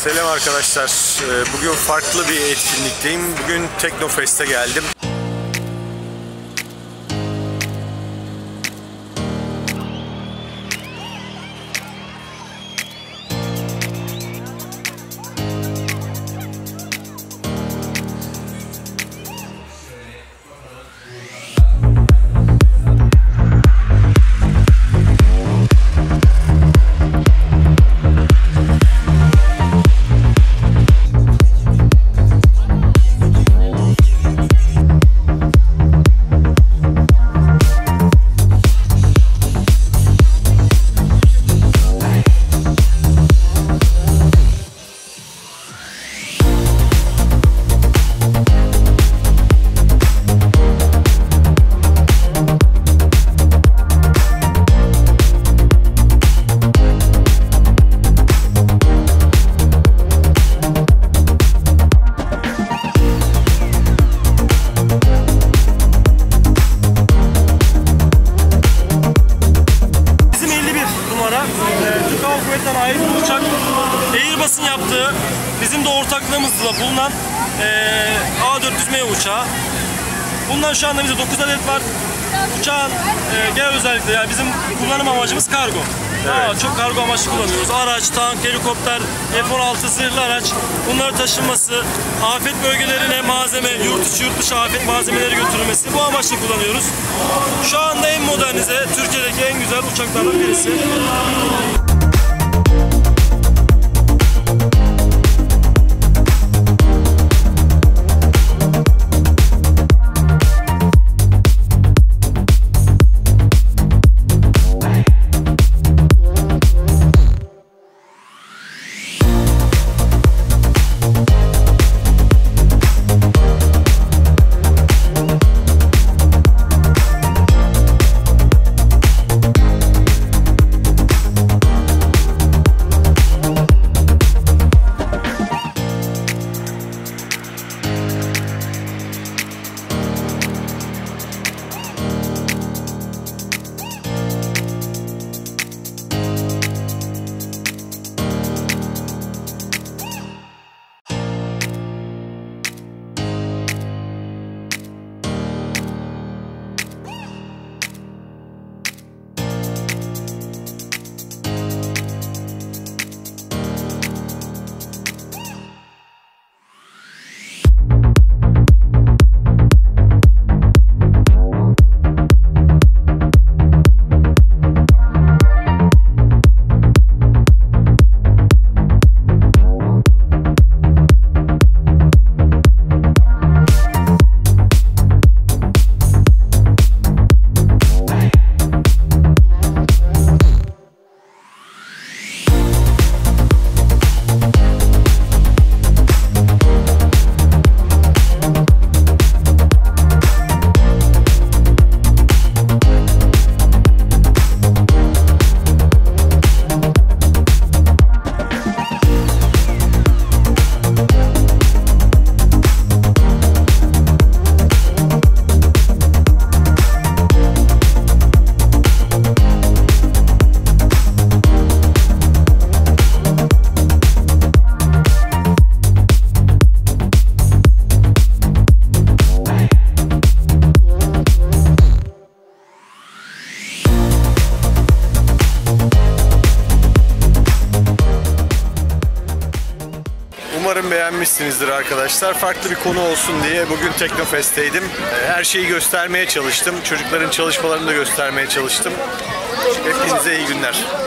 Selam arkadaşlar. Bugün farklı bir etkinlikteyim. Bugün Teknofest'e geldim. Türk Hava Kuvvetleri'ne ait bir uçak. Airbus'un yaptığı, bizim de ortaklığımızla bulunan A400M uçağı. Bundan şu anda bize 9 adet var. Uçağın genel özellikleri, yani bizim kullanım amacımız kargo. Evet. Çok kargo amaçlı kullanıyoruz. Araç, tank, helikopter, F-16 zırhlı araç. Bunları taşınması, afet bölgelerine malzeme, yurt içi yurt dışı afet malzemeleri götürülmesi, bu amaçla kullanıyoruz. Şu anda en modernize, Türkiye'deki en güzel uçaklardan birisi. Umarım beğenmişsinizdir arkadaşlar. Farklı bir konu olsun diye bugün Teknofest'teydim. Her şeyi göstermeye çalıştım. Çocukların çalışmalarını da göstermeye çalıştım. Hepinize iyi günler.